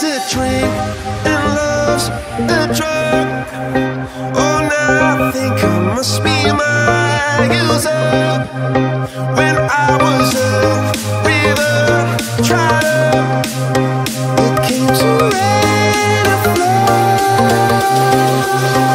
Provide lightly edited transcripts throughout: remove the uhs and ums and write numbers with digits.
a drink and love's a drug. Oh, now I think I must be my user. When I was a river trotter, it came to rain and flood.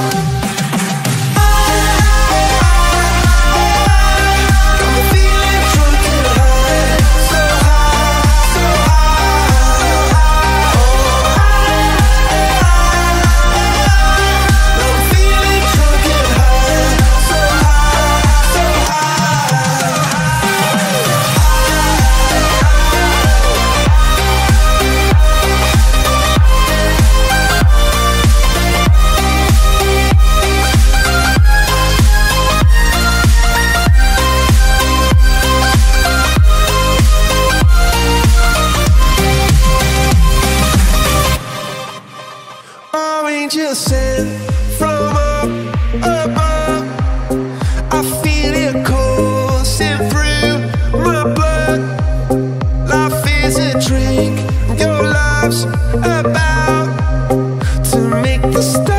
Angels sent from up above. I feel it coursing through my blood. Life is a drink, your love's about to make the stars.